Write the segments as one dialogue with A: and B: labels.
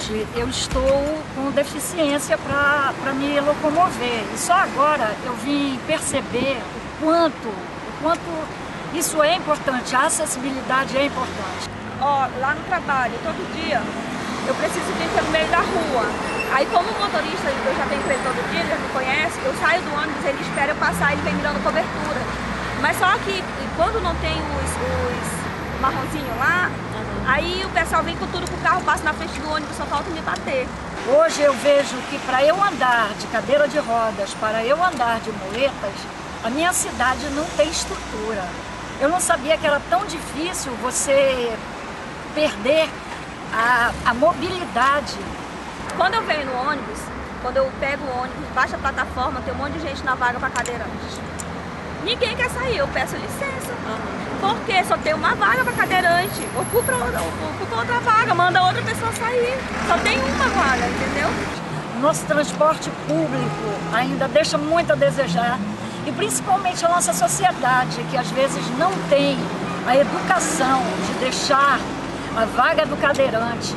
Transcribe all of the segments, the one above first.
A: Atualmente eu estou com deficiência para me locomover e só agora eu vim perceber o quanto isso é importante, a acessibilidade é importante.
B: Ó, lá no trabalho, todo dia, eu preciso vir pelo meio da rua. Aí como motorista, eu já tenho com ele todo dia, ele já me conhece, eu saio do ônibus, ele espera eu passar, ele vem me dando cobertura. Mas só que quando não tem os marronzinhos lá, aí o pessoal vem com tudo pro carro, passa na frente do ônibus, só falta me bater.
A: Hoje eu vejo que para eu andar de cadeira de rodas, para eu andar de muletas, a minha cidade não tem estrutura. Eu não sabia que era tão difícil você perder a mobilidade.
B: Quando eu venho no ônibus, quando eu pego o ônibus, baixo a plataforma, tem um monte de gente na vaga para cadeirante. Ninguém quer sair, eu peço licença. Porque só tem uma vaga para cadeirante. Ocupa outra vaga, manda outra pessoa sair. Só tem uma vaga, entendeu?
A: Nosso transporte público ainda deixa muito a desejar. E principalmente a nossa sociedade, que às vezes não tem a educação de deixar a vaga do cadeirante,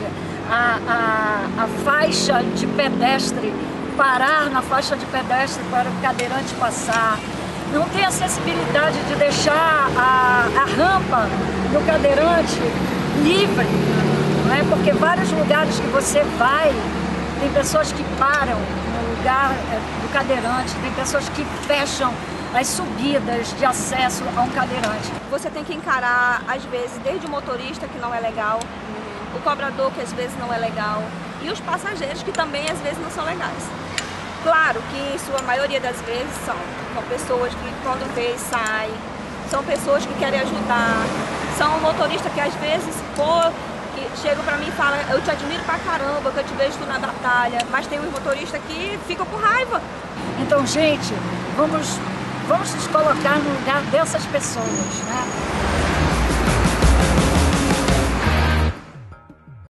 A: a faixa de pedestre, parar na faixa de pedestre para o cadeirante passar. Não tem acessibilidade de deixar a rampa do cadeirante livre, não é? Porque vários lugares que você vai, tem pessoas que param no lugar do cadeirante, tem pessoas que fecham as subidas de acesso a um cadeirante.
B: Você tem que encarar, às vezes, desde o motorista, que não é legal, o cobrador, que às vezes não é legal, e os passageiros, que também às vezes não são legais. Claro que em sua maioria das vezes são pessoas que quando vê sai, são pessoas que querem ajudar, são motoristas que às vezes que chegam pra mim e falam: eu te admiro pra caramba, que eu te vejo tu na batalha, mas tem uns motoristas que ficam com raiva.
A: Então, gente, vamos nos colocar no lugar dessas pessoas, né?